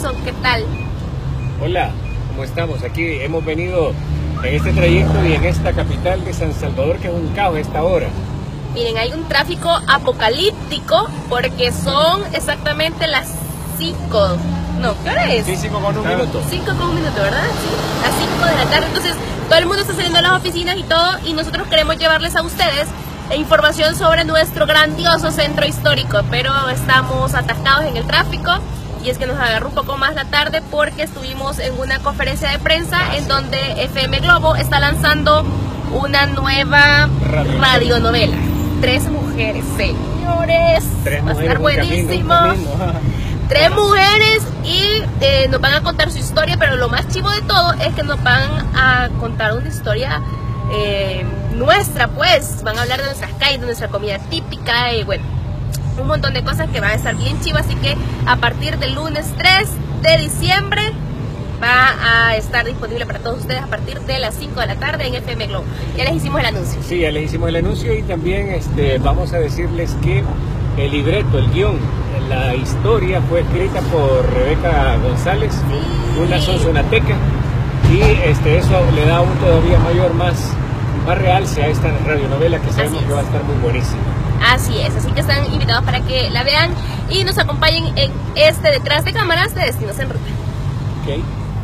Nelson, ¿qué tal? Hola, ¿cómo estamos? Aquí hemos venido en este trayecto y en esta capital de San Salvador, que es un caos a esta hora. Miren, hay un tráfico apocalíptico porque son exactamente las 5. No, ¿qué hora es? Sí, 5 con un minuto. 5 con un minuto, ¿verdad? Sí, las 5 de la tarde. Entonces, todo el mundo está saliendo de las oficinas y todo, y nosotros queremos llevarles a ustedes información sobre nuestro grandioso centro histórico, pero estamos atascados en el tráfico. Y es que nos agarró un poco más la tarde porque estuvimos en una conferencia de prensa en donde FM Globo está lanzando una nueva radionovela. 3 mujeres, señores. Va a estar buenísimo. 3 mujeres y nos van a contar su historia, pero lo más chivo de todo es que nos van a contar una historia nuestra, pues. Van a hablar de nuestras calles, de nuestra comida típica y bueno, un montón de cosas que van a estar bien chivas. Así que a partir del lunes 3 de diciembre va a estar disponible para todos ustedes a partir de las 5 de la tarde en FM Globo. Ya les hicimos el anuncio. Sí, ya les hicimos el anuncio y también vamos a decirles que el libreto, el guión, la historia fue escrita por Rebeca González, sí, una sonsonateca, y eso le da un todavía más realce a esta radionovela que sabemos que va a estar muy buenísima. Así es, así que están invitados para que la vean y nos acompañen en este detrás de cámaras de Destinos en Ruta. Ok.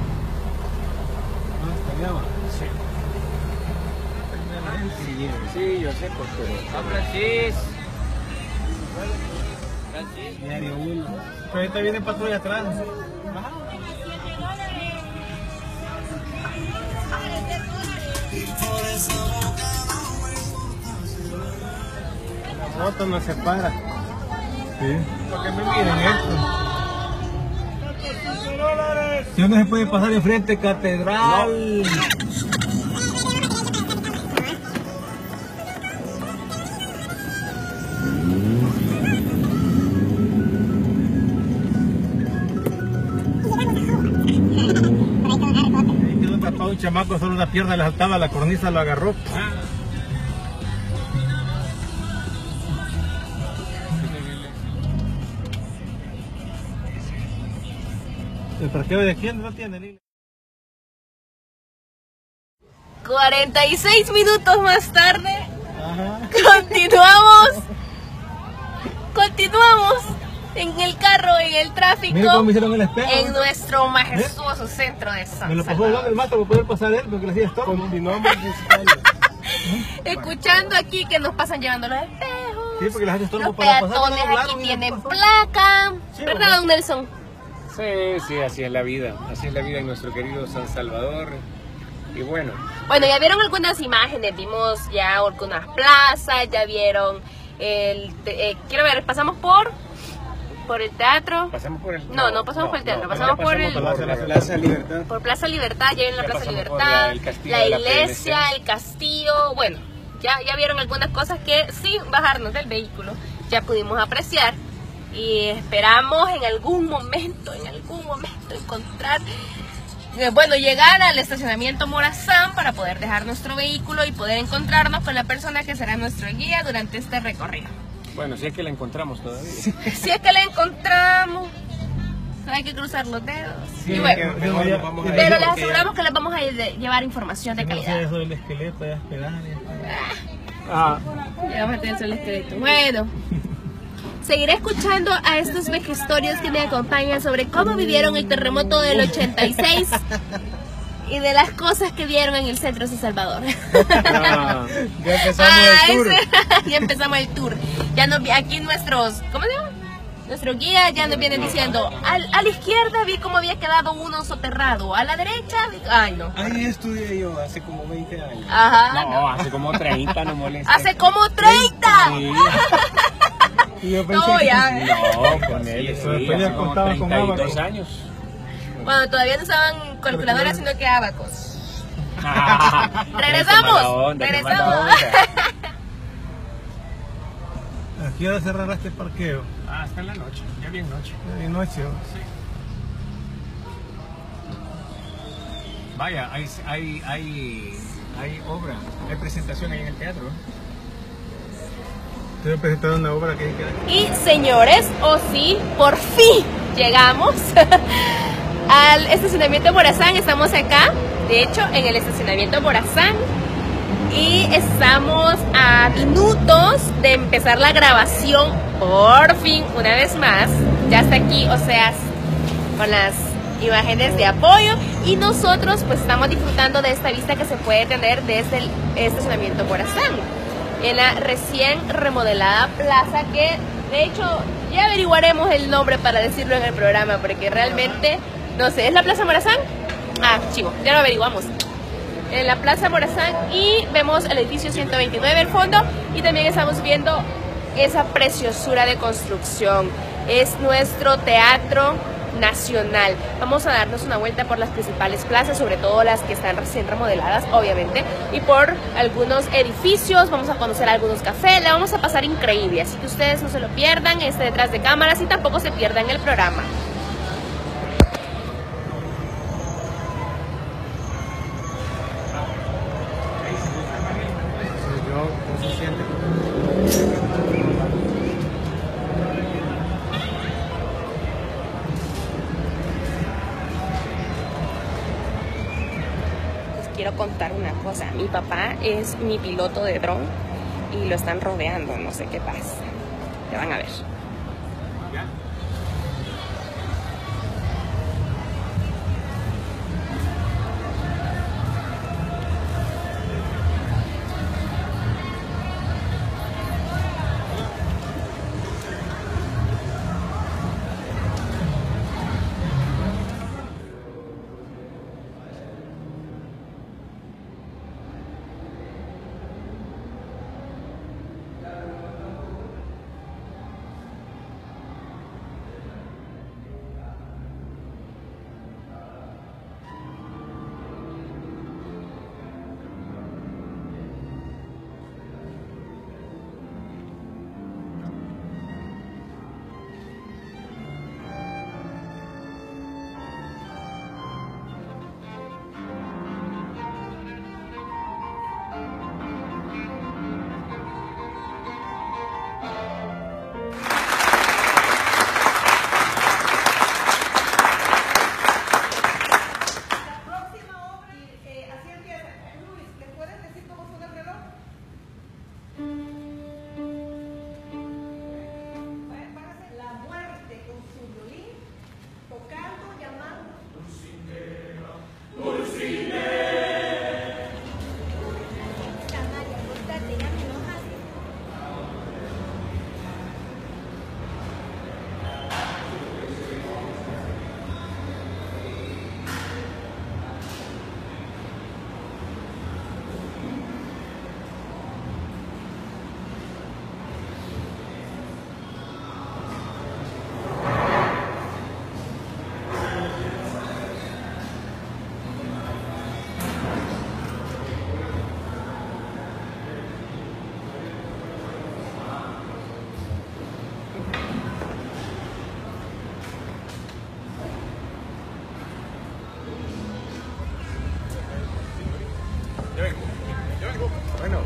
Sí, yo sé, porque... Francis. Diario 1. Pero ahorita viene patrulla atrás. La moto nos separa. Sí. Porque me miren esto. Si no se puede pasar de frente, catedral. No. Un chamaco solo una pierna le saltaba, la cornisa lo agarró. El parqueo de aquí no tiene ni... 46 minutos más tarde. Ajá. Continuamos en el carro, en el tráfico. Mira cómo me hicieron el espejo. En nuestro majestuoso centro de San Salvador. Me lo pasó hablando el mato para poder pasar él, porque le hacía esto. Continuamos escuchando aquí que nos pasan llevando los espejos. Sí, porque les hace estorbo los para pasar. peatones aquí tienen placa. Sí, ¿verdad, don Nelson? Sí, así es la vida. Así es la vida en nuestro querido San Salvador. Y bueno. Bueno, ya vieron algunas imágenes, vimos ya algunas plazas, ya vieron quiero ver, pasamos por el teatro. Pasamos por el... No pasamos por el teatro, pasamos por la Plaza Libertad. Por Plaza Libertad, ya vieron la Plaza Libertad, la iglesia, el castillo. Bueno, ya vieron algunas cosas que sin bajarnos del vehículo ya pudimos apreciar. Y esperamos en algún momento encontrar, llegar al estacionamiento Morazán para poder dejar nuestro vehículo y poder encontrarnos con la persona que será nuestro guía durante este recorrido. Bueno, si es que la encontramos todavía. Si es que la encontramos, hay que cruzar los dedos. Sí, y bueno, pero les aseguramos que les vamos a llevar información de calidad. Eso del esqueleto, ya esperar. Ya vamos a tener el esqueleto. Bueno, seguiré escuchando a estos vejestorios que me acompañan sobre cómo vivieron el terremoto del 86 y de las cosas que vieron en el centro de San Salvador. Ya empezamos el tour. Ya empezamos el tour. Ya aquí nuestros, ¿cómo se llama? Nuestro guía ya nos viene diciendo, a la izquierda vi cómo había quedado uno soterrado, a la derecha, ay no. Ahí estudié yo hace como 20 años. Ajá. No, hace como 30, no molesta. ¡Hace como 30! Sí. Y yo pensé No, ya. No, con él, Sí, sí, ya hace como contaba con 32 abaco. años. Bueno, todavía no usaban calculadoras, sino que abacos. Regresamos. Regresamos. ¿A qué hora cerrará este parqueo? Hasta la noche, ya bien noche. De noche. Sí. Vaya, hay obra, hay presentación ahí en el teatro. Estoy presentando una obra que hay que... Y señores, sí, por fin llegamos al estacionamiento Morazán. Estamos acá, de hecho, en el estacionamiento Morazán. Y estamos a minutos de empezar la grabación. Por fin, una vez más. Ya está aquí, o sea, con las imágenes de apoyo. Y nosotros pues estamos disfrutando de esta vista que se puede tener desde el estacionamiento Morazán, en la recién remodelada plaza, que de hecho ya averiguaremos el nombre para decirlo en el programa, porque realmente, no sé, ¿es la Plaza Morazán? Ah, chivo, ya lo averiguamos. En la Plaza Morazán, y vemos el edificio 129 al fondo, y también estamos viendo esa preciosura de construcción. Es nuestro Teatro Nacional. Vamos a darnos una vuelta por las principales plazas, sobre todo las que están recién remodeladas, obviamente, y por algunos edificios. Vamos a conocer algunos cafés, la vamos a pasar increíble, así que ustedes no se lo pierdan, detrás de cámaras, y tampoco se pierdan el programa. Quiero contar una cosa, mi papá es mi piloto de dron y lo están rodeando, no sé qué pasa, te van a ver. Bueno.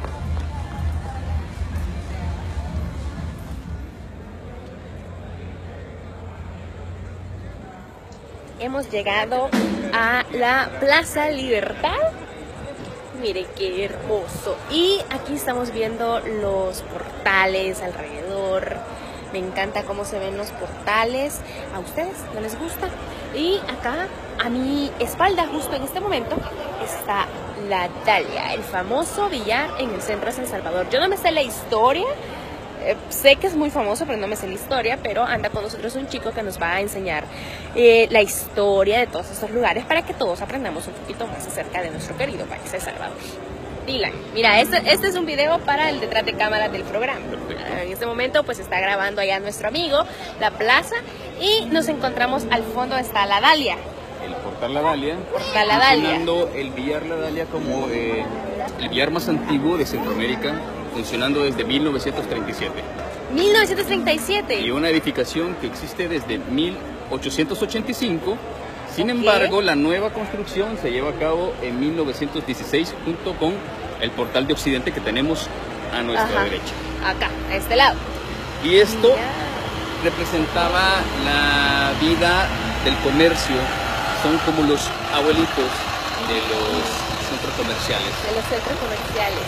Hemos llegado a la Plaza Libertad. Mire qué hermoso. Y aquí estamos viendo los portales alrededor. Me encanta cómo se ven los portales. ¿A ustedes no les gusta? Y acá, a mi espalda, justo en este momento, está la Dalia, el famoso billar en el centro de San Salvador. Yo no me sé la historia. Sé que es muy famoso, pero no me sé la historia, pero anda con nosotros un chico que nos va a enseñar la historia de todos estos lugares para que todos aprendamos un poquito más acerca de nuestro querido país de Salvador. Dylan, mira, este es un video para el detrás de cámaras del programa. En este momento pues está grabando allá nuestro amigo, la plaza, y nos encontramos al fondo está la Dalia. El Portal La Dalia, Portal La Dalia. Funcionando el billar La Dalia como el billar más antiguo de Centroamérica, funcionando desde 1937. 1937. Y una edificación que existe desde 1885. Sin embargo, la nueva construcción se lleva a cabo en 1916 junto con el Portal de Occidente que tenemos a nuestra derecha. Acá, a este lado. Y esto representaba la vida del comercio, son como los abuelitos de los centros comerciales. De los centros comerciales.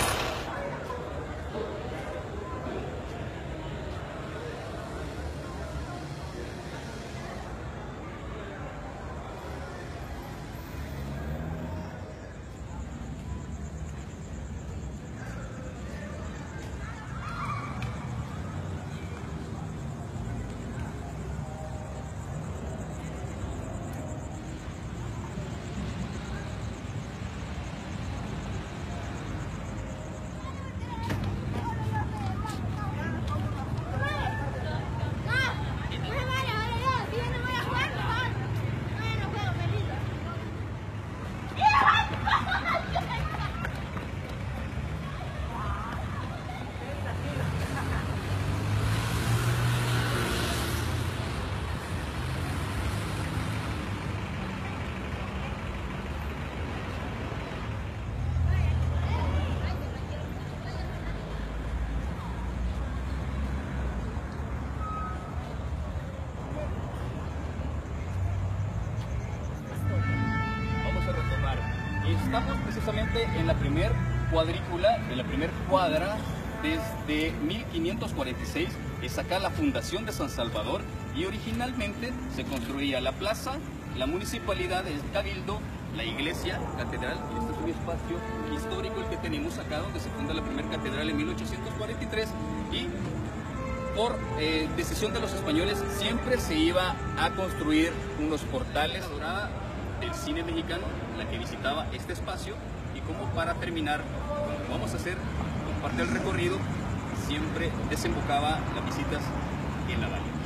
Estamos precisamente en la primer cuadrícula, en la primer cuadra, desde 1546, es acá la fundación de San Salvador, y originalmente se construía la plaza, la municipalidad, el cabildo, la iglesia, catedral, y este es un espacio histórico el que tenemos acá, donde se funda la primera catedral en 1843, y por decisión de los españoles siempre se iba a construir unos portales. Dorada del cine mexicano, la que visitaba este espacio, y como para terminar, vamos a hacer parte del recorrido, siempre desembocaba las visitas en la valle.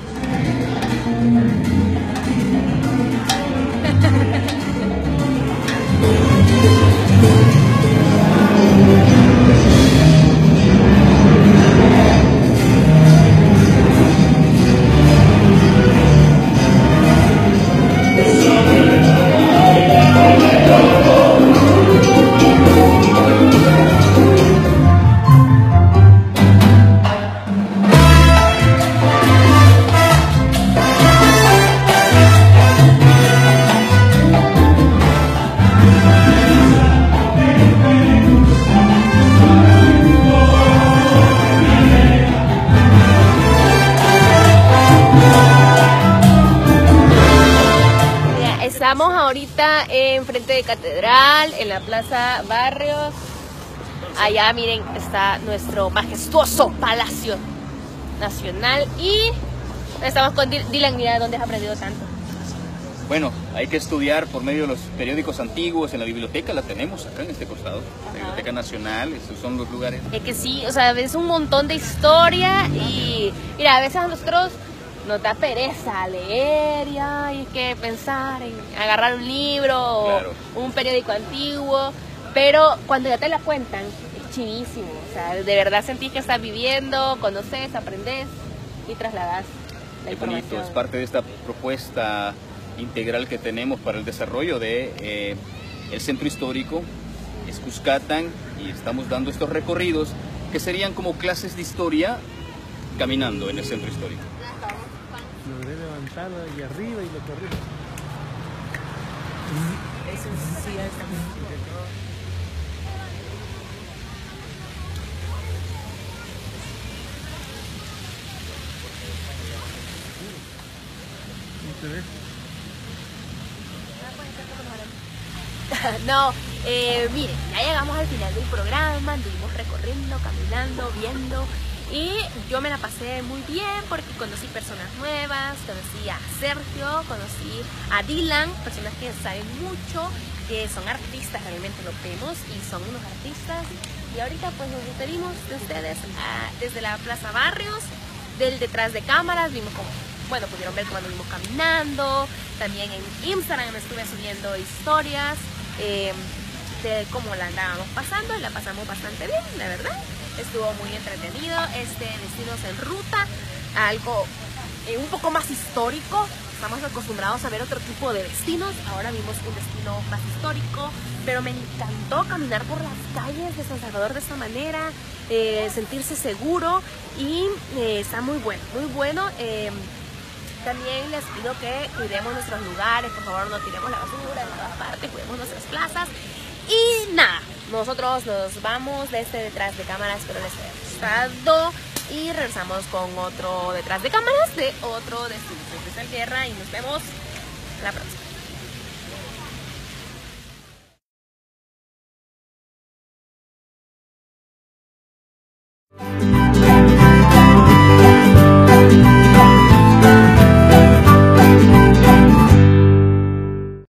Estamos ahorita enfrente de Catedral, en la Plaza Barrios. Allá miren, está nuestro majestuoso Palacio Nacional. Y estamos con Dylan. Mira dónde has aprendido tanto. Bueno, hay que estudiar por medio de los periódicos antiguos. En la biblioteca la tenemos acá en este costado. La Biblioteca Nacional, esos son los lugares. Es que sí, o sea, ves un montón de historia. Y mira, a veces a nosotros nos da pereza leer y hay que pensar en agarrar un libro, claro, o un periódico antiguo, pero cuando ya te la cuentan es chivísimo, o sea, de verdad sentís que estás viviendo, conoces, aprendes y trasladas la información. Bonito, es parte de esta propuesta integral que tenemos para el desarrollo de el centro histórico, es Cuscatán, y estamos dando estos recorridos que serían como clases de historia caminando en el centro histórico. Logré levantarlo ahí arriba y lo corrí. Eso sí, no, miren, ya llegamos al final del programa, anduvimos recorriendo, caminando, viendo, y yo me la pasé muy bien porque conocí personas nuevas, conocí a Sergio, conocí a Dylan, personas que saben mucho, que son artistas, realmente lo vemos, y son unos artistas. Y ahorita pues nos despedimos de ustedes desde la Plaza Barrios, del detrás de cámaras. Vimos como, bueno, pudieron ver cómo anduvimos caminando. También en Instagram estuve subiendo historias de cómo la andábamos pasando, y la pasamos bastante bien, la verdad. Estuvo muy entretenido este Destinos en Ruta, algo un poco más histórico. estamos acostumbrados a ver otro tipo de destinos. Ahora vimos un destino más histórico, pero me encantó caminar por las calles de San Salvador de esta manera, sentirse seguro y está muy bueno, muy bueno. También les pido que cuidemos nuestros lugares, por favor no tiremos la basura en todas partes, cuidemos nuestras plazas. Y nada, nosotros nos vamos de este detrás de cámaras, espero les haya gustado. Y regresamos con otro detrás de cámaras de otro destino. Soy Cristal Guerra y nos vemos la próxima.